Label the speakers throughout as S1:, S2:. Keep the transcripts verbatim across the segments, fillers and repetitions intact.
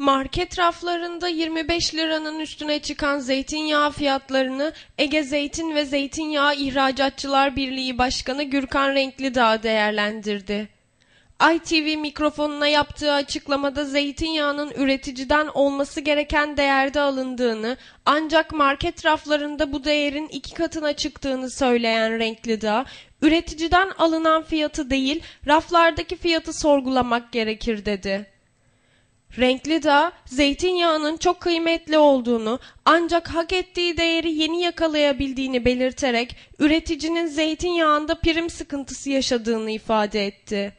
S1: Market raflarında yirmi beş liranın üstüne çıkan zeytinyağı fiyatlarını Ege Zeytin ve Zeytinyağı İhracatçılar Birliği Başkanı Gürkan Renklidağ değerlendirdi. I T V mikrofonuna yaptığı açıklamada zeytinyağının üreticiden olması gereken değerde alındığını, ancak market raflarında bu değerin iki katına çıktığını söyleyen Renklidağ, üreticiden alınan fiyatı değil, raflardaki fiyatı sorgulamak gerekir dedi. Renklidağ, zeytinyağının çok kıymetli olduğunu, ancak hak ettiği değeri yeni yakalayabildiğini belirterek, üreticinin zeytinyağında prim sıkıntısı yaşadığını ifade etti.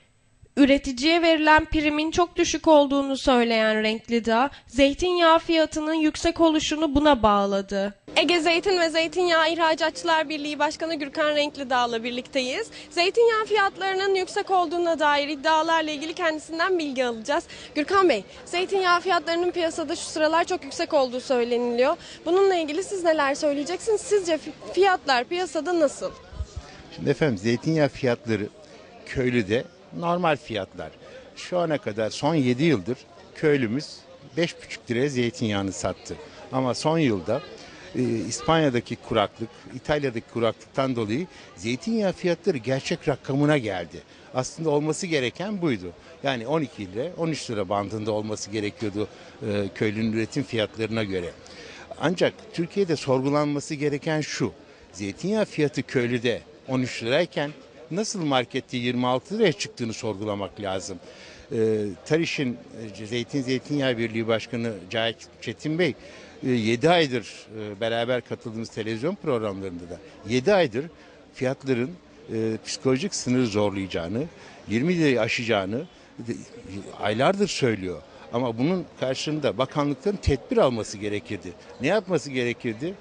S1: Üreticiye verilen primin çok düşük olduğunu söyleyen Renklidağ, zeytinyağı fiyatının yüksek oluşunu buna bağladı. Ege Zeytin ve Zeytinyağı İhracatçılar Birliği Başkanı Gürkan Renklidağ'la birlikteyiz. Zeytinyağı fiyatlarının yüksek olduğuna dair iddialarla ilgili kendisinden bilgi alacağız. Gürkan Bey, zeytinyağı fiyatlarının piyasada şu sıralar çok yüksek olduğu söyleniliyor. Bununla ilgili siz neler söyleyeceksiniz? Sizce fiyatlar piyasada nasıl?
S2: Şimdi efendim, zeytinyağı fiyatları köylüde normal fiyatlar. Şu ana kadar son yedi yıldır köylümüz beş buçuk liraya zeytinyağını sattı. Ama son yılda e, İspanya'daki kuraklık, İtalya'daki kuraklıktan dolayı zeytinyağı fiyatları gerçek rakamına geldi. Aslında olması gereken buydu. Yani on iki lira, on üç lira bandında olması gerekiyordu e, köylünün üretim fiyatlarına göre. Ancak Türkiye'de sorgulanması gereken şu: zeytinyağı fiyatı köylüde on üç lirayken nasıl markette yirmi altı liraya çıktığını sorgulamak lazım. Ee, Tariş'in Zeytin Zeytinyağı Birliği Başkanı Cahit Çetin Bey yedi aydır e, beraber katıldığımız televizyon programlarında da yedi aydır fiyatların e, psikolojik sınırı zorlayacağını, yirmi lirayı aşacağını e, aylardır söylüyor. Ama bunun karşılığında bakanlıkların tedbir alması gerekirdi. Ne yapması gerekirdi?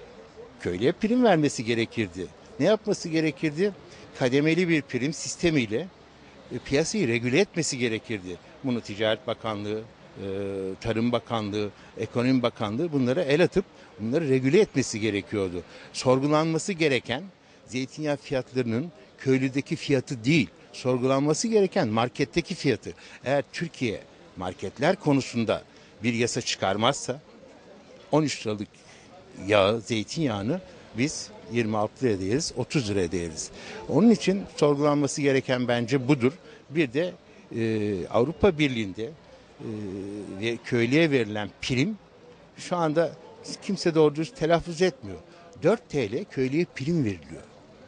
S2: Köylüye prim vermesi gerekirdi. Ne yapması gerekirdi? Kademeli bir prim sistemiyle e, piyasayı regüle etmesi gerekirdi. Bunu Ticaret Bakanlığı, e, Tarım Bakanlığı, Ekonomi Bakanlığı bunlara el atıp bunları regüle etmesi gerekiyordu. Sorgulanması gereken zeytinyağı fiyatlarının köylüdeki fiyatı değil, sorgulanması gereken marketteki fiyatı. Eğer Türkiye marketler konusunda bir yasa çıkarmazsa on üç liralık yağı, zeytinyağını biz yirmi altı liraya değeriz, otuz liraya değeriz. Onun için sorgulanması gereken bence budur. Bir de e, Avrupa Birliği'nde e, ve köylüye verilen prim şu anda kimse doğru düz telaffuz etmiyor. dört TL köylüye prim veriliyor.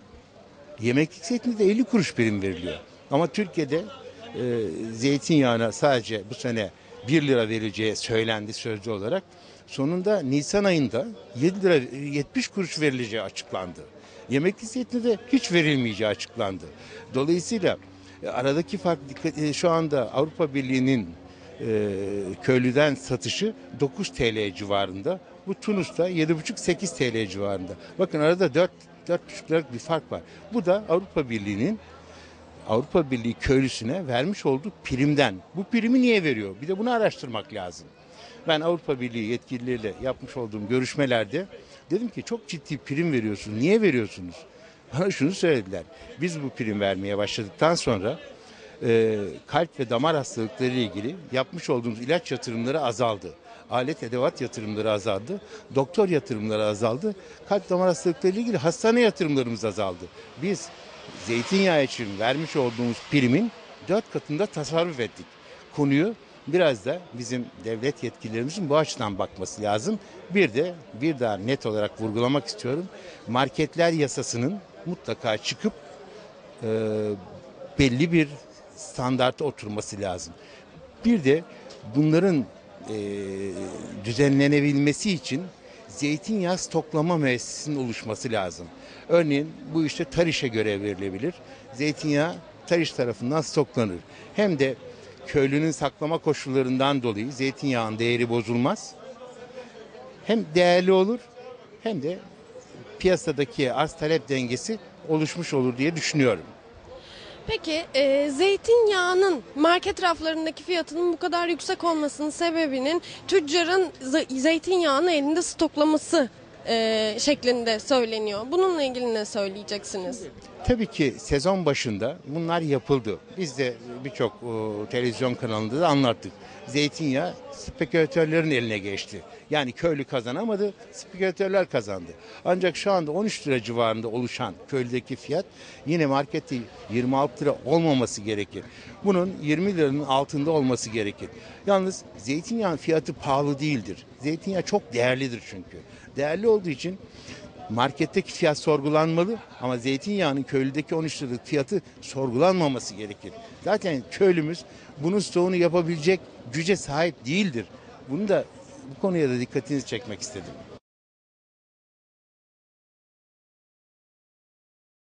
S2: Yemeklik zeytinde de elli kuruş prim veriliyor. Ama Türkiye'de e, zeytinyağına sadece bu sene bir lira verileceği söylendi sözlü olarak. Sonunda Nisan ayında yedi lira yetmiş kuruş verileceği açıklandı. Yemekli zeytine de hiç verilmeyeceği açıklandı. Dolayısıyla aradaki fark şu anda Avrupa Birliği'nin e, köylüden satışı dokuz TL civarında. Bu Tunus'ta yedi buçuk sekiz TL civarında. Bakın arada dört dört buçuk liralık bir fark var. Bu da Avrupa Birliği'nin Avrupa Birliği köylüsüne vermiş olduğu primden. Bu primi niye veriyor? Bir de bunu araştırmak lazım. Ben Avrupa Birliği yetkilileriyle yapmış olduğum görüşmelerde dedim ki çok ciddi prim veriyorsunuz. Niye veriyorsunuz? Bana şunu söylediler. Biz bu prim vermeye başladıktan sonra e, kalp ve damar hastalıkları ile ilgili yapmış olduğumuz ilaç yatırımları azaldı. Alet edevat yatırımları azaldı. Doktor yatırımları azaldı. Kalp damar hastalıkları ile ilgili hastane yatırımlarımız azaldı. Biz zeytinyağı için vermiş olduğumuz primin dört katında tasarruf ettik. Konuyu biraz da bizim devlet yetkililerimizin bu açıdan bakması lazım. Bir de bir daha net olarak vurgulamak istiyorum. Marketler yasasının mutlaka çıkıp e, belli bir standarta oturması lazım. Bir de bunların e, düzenlenebilmesi için zeytinyağı stoklama müessesesinin oluşması lazım. Örneğin bu işte Tariş'e görev verilebilir. Zeytinyağı Tariş tarafından stoklanır. Hem de köylünün saklama koşullarından dolayı zeytinyağının değeri bozulmaz. Hem değerli olur hem de piyasadaki arz talep dengesi oluşmuş olur diye düşünüyorum.
S1: Peki e, zeytinyağının market raflarındaki fiyatının bu kadar yüksek olmasının sebebinin tüccarın zeytinyağını elinde stoklaması e, şeklinde söyleniyor. Bununla ilgili ne söyleyeceksiniz?
S2: Tabii ki sezon başında bunlar yapıldı. Biz de birçok e, televizyon kanalında da anlattık. Zeytinyağı spekülatörlerin eline geçti. Yani köylü kazanamadı, spekülatörler kazandı. Ancak şu anda on üç lira civarında oluşan köylüdeki fiyat yine markette yirmi altı lira olmaması gerekir. Bunun yirmi liranın altında olması gerekir. Yalnız zeytinyağı fiyatı pahalı değildir. Zeytinyağı çok değerlidir çünkü. Değerli olduğu için marketteki fiyat sorgulanmalı ama zeytinyağının köylüdeki on üç liralık fiyatı sorgulanmaması gerekir. Zaten köylümüz bunun stoğunu yapabilecek güce sahip değildir. Bunu da bu konuya da dikkatinizi çekmek istedim.